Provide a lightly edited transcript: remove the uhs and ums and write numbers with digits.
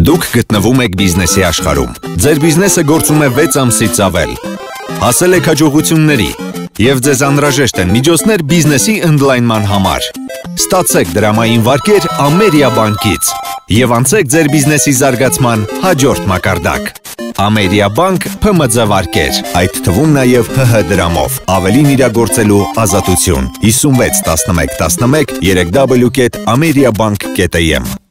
Դուք գտնվում եք բիզնեսի աշխարհում։ Ձեր բիզնեսը գործում է 6 ամսից ավել։ Հասել եք հաջողությունների եւ ձեզ անհրաժեշտ են միջոցներ բիզնեսի ընդլայնման համար։ Ստացեք դրամային վարկեր Ամերիա բանկից եւ անցեք ձեր բիզնեսի զարգացման հաջորդ մակարդակ։ Ամերիա բանկ ՓՄԶ վարկեր, այդ թվում նաև ՀՀ դրամով, ավելին իրագործելու ազատություն։ 56 11 11 3w.ameriabank.am